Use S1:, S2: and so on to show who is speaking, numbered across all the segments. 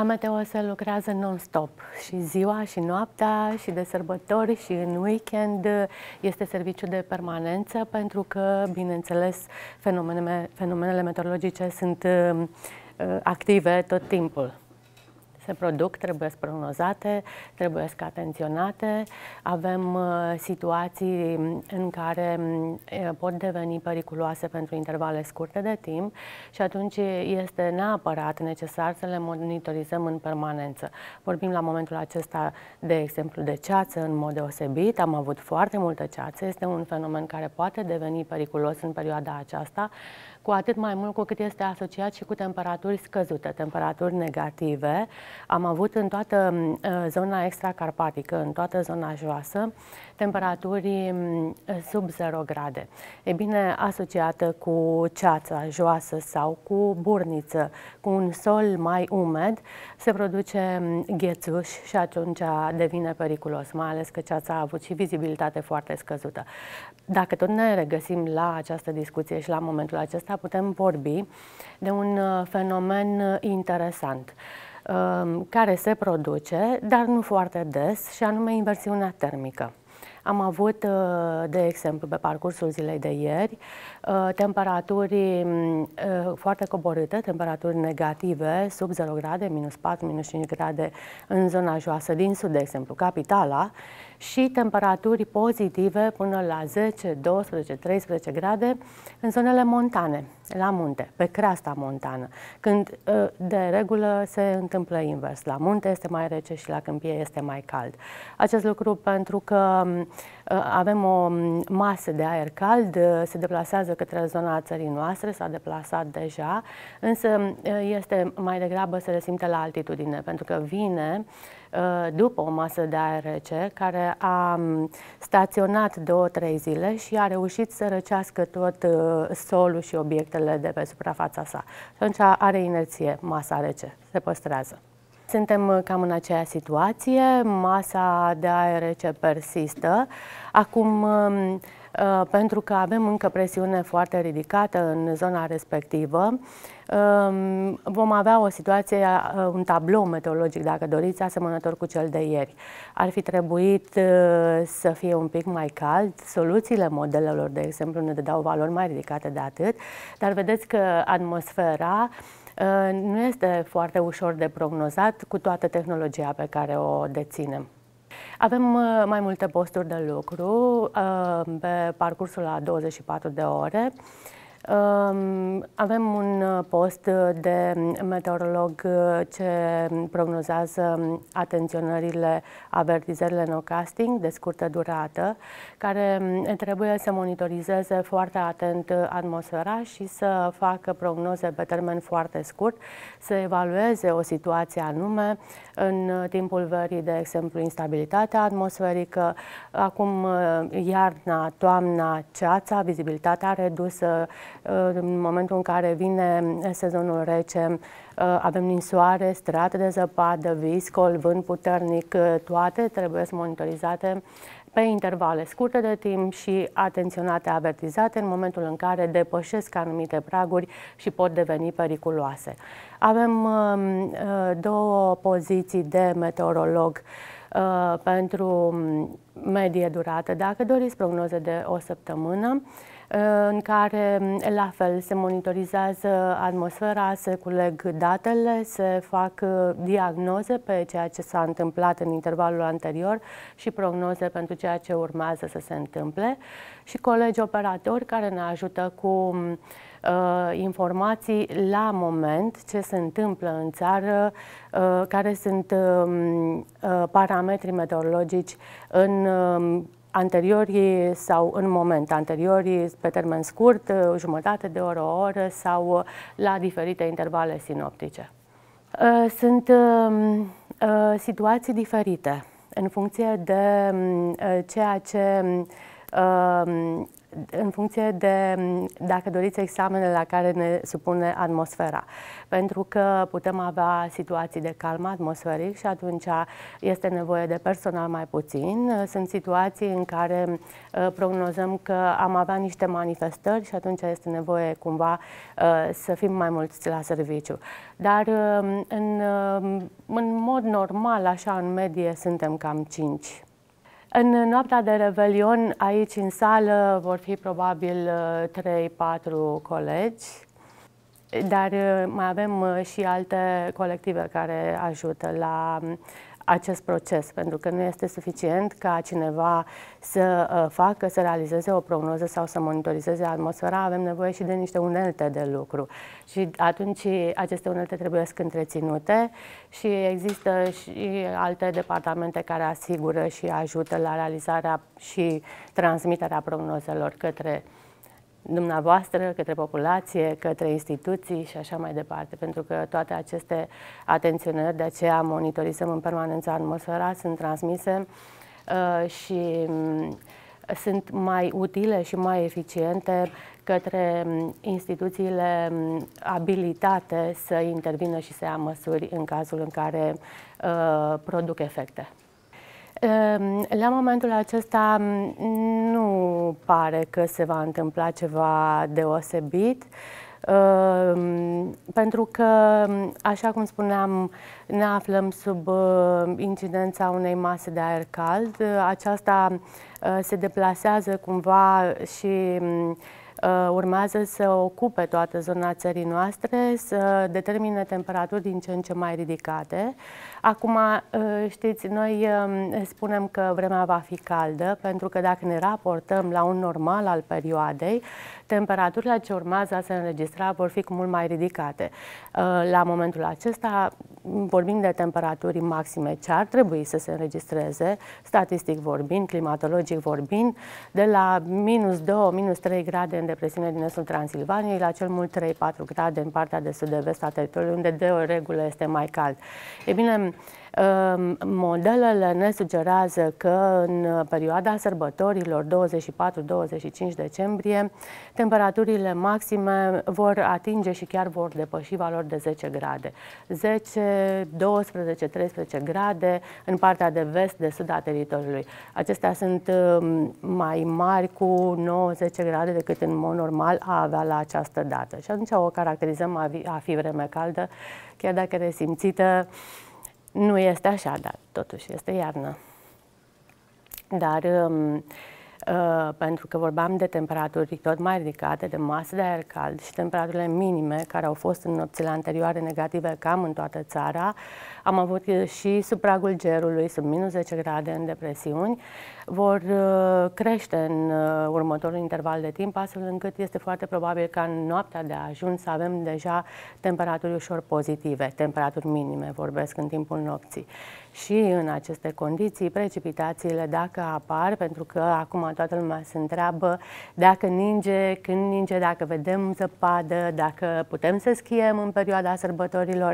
S1: La meteo se lucrează non-stop, și ziua, și noaptea, și de sărbători, și în weekend. Este serviciu de permanență, pentru că, bineînțeles, fenomenele meteorologice sunt active tot timpul. Se produc, trebuie prognozate, trebuie atenționate. Avem situații în care pot deveni periculoase pentru intervale scurte de timp și atunci este neapărat necesar să le monitorizăm în permanență. Vorbim la momentul acesta, de exemplu, de ceață în mod deosebit. Am avut foarte multă ceață. Este un fenomen care poate deveni periculos în perioada aceasta, cu atât mai mult cu cât este asociat și cu temperaturi scăzute, temperaturi negative. Am avut în toată zona extracarpatică, în toată zona joasă, temperaturi sub 0 grade. E bine, asociată cu ceața joasă sau cu burniță, cu un sol mai umed, se produce ghețuș și atunci devine periculos, mai ales că ceața a avut și vizibilitate foarte scăzută. Dacă tot ne regăsim la această discuție și la momentul acesta, putem vorbi de un fenomen interesant care se produce, dar nu foarte des, și anume inversiunea termică. Am avut, de exemplu, pe parcursul zilei de ieri, temperaturi foarte coborâte, temperaturi negative, sub 0 grade, minus 4, minus 5 grade în zona joasă din sud, de exemplu, capitala, și temperaturi pozitive până la 10, 12, 13 grade în zonele montane, la munte, pe creasta montană, când de regulă se întâmplă invers. La munte este mai rece și la câmpie este mai cald. Acest lucru pentru că avem o masă de aer cald, se deplasează către zona țării noastre, s-a deplasat deja, însă este mai degrabă se resimte la altitudine, pentru că vine după o masă de aer rece care a staționat 2-3 zile și a reușit să răcească tot solul și obiectele de pe suprafața sa. Atunci are inerție, masa rece, se păstrează. Suntem cam în aceeași situație, masa de aer rece persistă. Acum, pentru că avem încă presiune foarte ridicată în zona respectivă, vom avea o situație, un tablou meteorologic, dacă doriți, asemănător cu cel de ieri. Ar fi trebuit să fie un pic mai cald. Soluțiile modelelor, de exemplu, ne dădeau valori mai ridicate de atât, dar vedeți că atmosfera nu este foarte ușor de prognozat cu toată tehnologia pe care o deținem. Avem mai multe posturi de lucru pe parcursul a 24 de ore. Avem un post de meteorolog ce prognozează atenționările, avertizările nocasting de scurtă durată, care trebuie să monitorizeze foarte atent atmosfera și să facă prognoze pe termen foarte scurt, să evalueze o situație anume în timpul verii, de exemplu, instabilitatea atmosferică, acum iarna, toamna, ceața, vizibilitatea redusă. În momentul în care vine sezonul rece, avem ninsoare, strate de zăpadă, viscol, vânt puternic, toate trebuie monitorizate pe intervale scurte de timp și atenționate, avertizate în momentul în care depășesc anumite praguri și pot deveni periculoase. Avem două poziții de meteorolog pentru medie durată, dacă doriți, prognoze de o săptămână, în care, la fel, se monitorizează atmosfera, se culeg datele, se fac diagnoze pe ceea ce s-a întâmplat în intervalul anterior și prognoze pentru ceea ce urmează să se întâmple, și colegi operatori care ne ajută cu informații la moment, ce se întâmplă în țară, care sunt parametrii meteorologici în anteriorii sau în moment, anteriorii pe termen scurt, jumătate de oră, o oră sau la diferite intervale sinoptice. Sunt situații diferite în funcție de ceea ce în funcție de, dacă doriți, examenele la care ne supune atmosfera. Pentru că putem avea situații de calm atmosferic și atunci este nevoie de personal mai puțin. Sunt situații în care prognozăm că am avea niște manifestări și atunci este nevoie cumva să fim mai mulți la serviciu. Dar în mod normal, așa în medie, suntem cam 5. În noaptea de Revelion, aici în sală, vor fi probabil 3-4 colegi, dar mai avem și alte colective care ajută la acest proces, pentru că nu este suficient ca cineva să facă, să realizeze o prognoză sau să monitorizeze atmosfera, avem nevoie și de niște unelte de lucru. Și atunci aceste unelte trebuie întreținute și există și alte departamente care asigură și ajută la realizarea și transmiterea prognozelor către dumneavoastră, către populație, către instituții și așa mai departe. Pentru că toate aceste atenționări, de aceea monitorizăm în permanență atmosfera, sunt transmise și sunt mai utile și mai eficiente către instituțiile abilitate să intervină și să ia măsuri în cazul în care produc efecte. La momentul acesta nu pare că se va întâmpla ceva deosebit, pentru că, așa cum spuneam, ne aflăm sub incidența unei mase de aer cald. Aceasta se deplasează cumva și urmează să ocupe toată zona țării noastre, să determine temperaturi din ce în ce mai ridicate. Acum, știți, noi spunem că vremea va fi caldă, pentru că dacă ne raportăm la un normal al perioadei, temperaturile ce urmează a se înregistra vor fi cu mult mai ridicate. La momentul acesta vorbim de temperaturi maxime ce ar trebui să se înregistreze, statistic vorbind, climatologic vorbind, de la -2, -3 grade în depresiune din estul Transilvaniei la cel mult 3-4 grade în partea de sud-vest a teritoriului, unde de o regulă este mai cald. E bine, modelele ne sugerează că în perioada sărbătorilor 24-25 decembrie temperaturile maxime vor atinge și chiar vor depăși valori de 10 grade. 10, 12, 13 grade în partea de vest, de sud a teritoriului. Acestea sunt mai mari cu 9-10 grade decât în mod normal a avea la această dată. Și atunci o caracterizăm a fi vreme caldă, chiar dacă resimțită. Nu este așa, dar totuși este iarnă. Dar pentru că vorbeam de temperaturi tot mai ridicate, de masă de aer cald și temperaturile minime care au fost în nopțile anterioare negative cam în toată țara, am avut și sub pragul gerului, sub -10 grade în depresiuni, vor crește în următorul interval de timp, astfel încât este foarte probabil ca în noaptea de ajuns să avem deja temperaturi ușor pozitive, temperaturi minime, vorbesc în timpul nopții. Și în aceste condiții, precipitațiile, dacă apar, pentru că acum toată lumea se întreabă dacă ninge, când ninge, dacă vedem zăpadă, dacă putem să schiem în perioada sărbătorilor,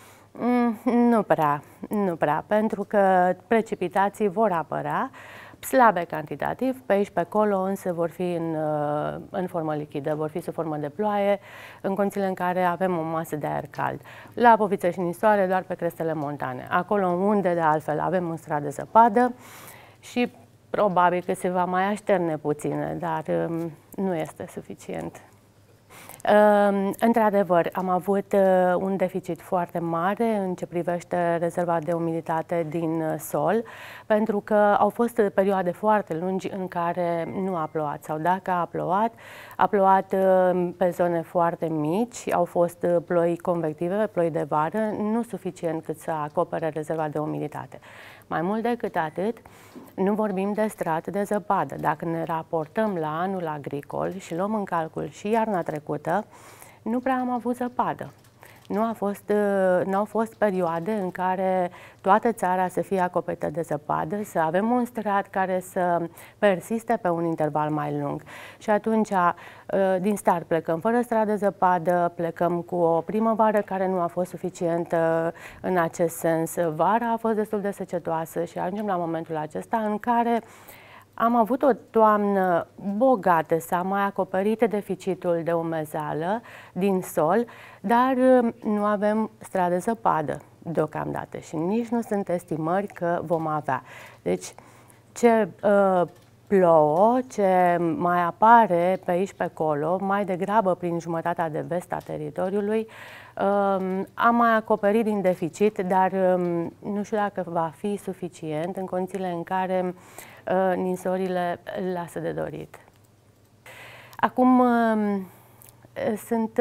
S1: nu prea, pentru că precipitații vor apărea, slabe cantitativ, pe aici pe acolo însă vor fi în formă lichidă, vor fi sub formă de ploaie, în condițiile în care avem o masă de aer cald. La Poviță și Nisoare, doar pe crestele montane. Acolo unde de altfel avem un strat de zăpadă și probabil că se va mai așterne puțin, dar nu este suficient. Într-adevăr, am avut un deficit foarte mare în ce privește rezerva de umiditate din sol, pentru că au fost perioade foarte lungi în care nu a plouat sau dacă a plouat pe zone foarte mici, au fost ploi convective, ploi de vară, nu suficient cât să acopere rezerva de umiditate. Mai mult decât atât, nu vorbim de strat de zăpadă. Dacă ne raportăm la anul agricol și luăm în calcul și iarna trecută, nu prea am avut zăpadă. Nu au fost perioade în care toată țara să fie acoperită de zăpadă, să avem un strat care să persiste pe un interval mai lung. Și atunci, din start, plecăm fără strat de zăpadă, plecăm cu o primăvară care nu a fost suficientă în acest sens. Vara a fost destul de secetoasă și ajungem la momentul acesta în care Am avut o toamnă bogată, s-a mai acoperit deficitul de umezeală din sol, dar nu avem stradă zăpadă deocamdată și nici nu sunt estimări că vom avea. Deci, ce plouă, ce mai apare pe aici pe acolo, mai degrabă prin jumătatea de vest a teritoriului, am mai acoperit din deficit, dar nu știu dacă va fi suficient în condițiile în care ninsorile lasă de dorit. Acum sunt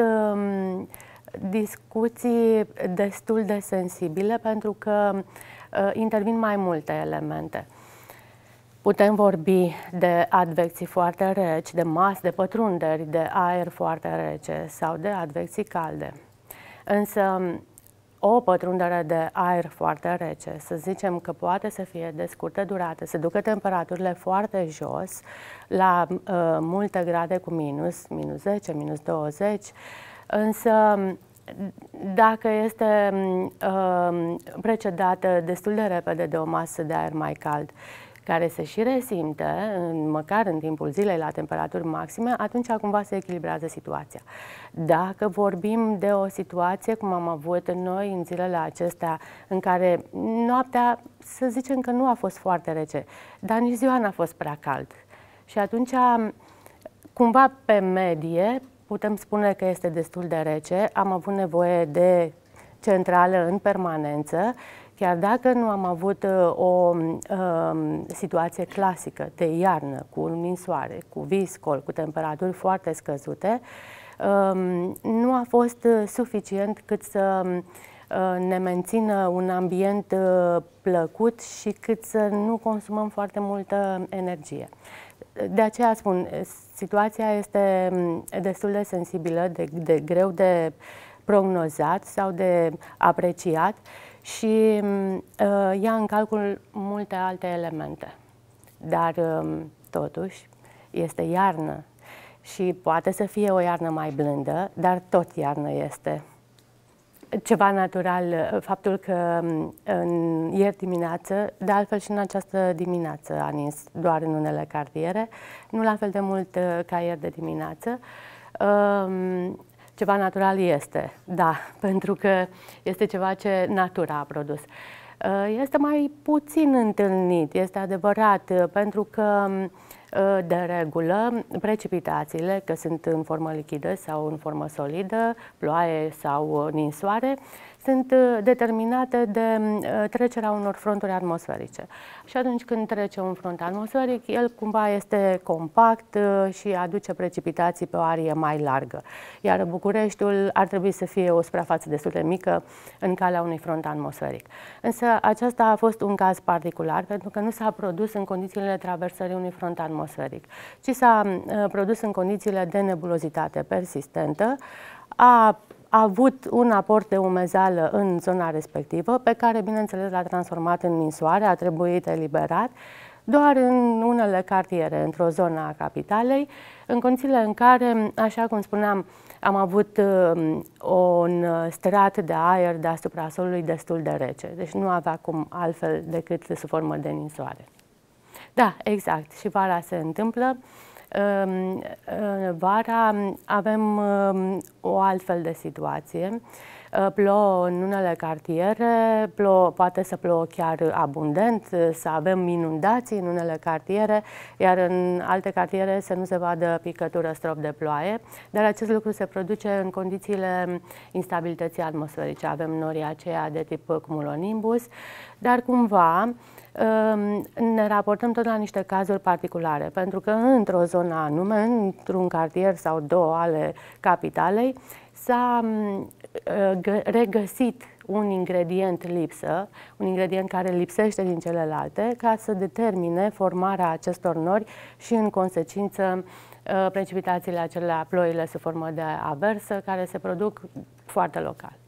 S1: discuții destul de sensibile pentru că intervin mai multe elemente. Putem vorbi de advecții foarte reci, de masă de pătrunderi, de aer foarte rece sau de advecții calde. Însă o pătrundere de aer foarte rece, să zicem că poate să fie de scurtă durată, să ducă temperaturile foarte jos, la multe grade cu minus, minus 10, minus 20, însă dacă este precedată destul de repede de o masă de aer mai cald, care se și resimte, măcar în timpul zilei, la temperaturi maxime, atunci cumva se echilibrează situația. Dacă vorbim de o situație, cum am avut noi în zilele acestea, în care noaptea, să zicem că nu a fost foarte rece, dar nici ziua n-a fost prea cald. Și atunci, cumva pe medie, putem spune că este destul de rece, am avut nevoie de centrală în permanență, chiar dacă nu am avut o situație clasică de iarnă, cu ninsoare, cu viscol, cu temperaturi foarte scăzute, nu a fost suficient cât să ne mențină un ambient plăcut și cât să nu consumăm foarte multă energie. De aceea spun, situația este destul de sensibilă, de greu de prognozat sau de apreciat și ia în calcul multe alte elemente. Dar totuși este iarnă și poate să fie o iarnă mai blândă, dar tot iarnă este. Ceva natural, faptul că ieri dimineață, de altfel și în această dimineață a nins doar în unele cartiere, nu la fel de mult ca ieri de dimineață. Ceva natural este, da, pentru că este ceva ce natura a produs. Este mai puțin întâlnit, este adevărat, pentru că de regulă precipitațiile, că sunt în formă lichidă sau în formă solidă, ploaie sau ninsoare, sunt determinate de trecerea unor fronturi atmosferice. Și atunci când trece un front atmosferic, el cumva este compact și aduce precipitații pe o arie mai largă. Iar Bucureștiul ar trebui să fie o suprafață destul de mică în calea unui front atmosferic. Însă acesta a fost un caz particular pentru că nu s-a produs în condițiile traversării unui front atmosferic, ci s-a produs în condițiile de nebulozitate persistentă, a avut un aport de umezeală în zona respectivă, pe care, bineînțeles, l-a transformat în ninsoare, a trebuit eliberat, doar în unele cartiere, într-o zonă a capitalei, în condițiile în care, așa cum spuneam, am avut un strat de aer deasupra solului destul de rece, deci nu avea cum altfel decât sub formă de ninsoare. Da, exact, și vara se întâmplă. Vara avem o altfel de situație. Plouă în unele cartiere, poate să plouă chiar abundent, să avem inundații în unele cartiere, iar în alte cartiere să nu se vadă picătură, strop de ploaie, dar acest lucru se produce în condițiile instabilității atmosferice. Avem norii aceia de tip cumulonimbus, dar cumva ne raportăm tot la niște cazuri particulare, pentru că într-o zonă anume, într-un cartier sau două ale capitalei, s-a regăsit un ingredient lipsă, un ingredient care lipsește din celelalte, ca să determine formarea acestor nori și, în consecință, precipitațiile acelea, ploile sub formă de aversă, care se produc foarte local.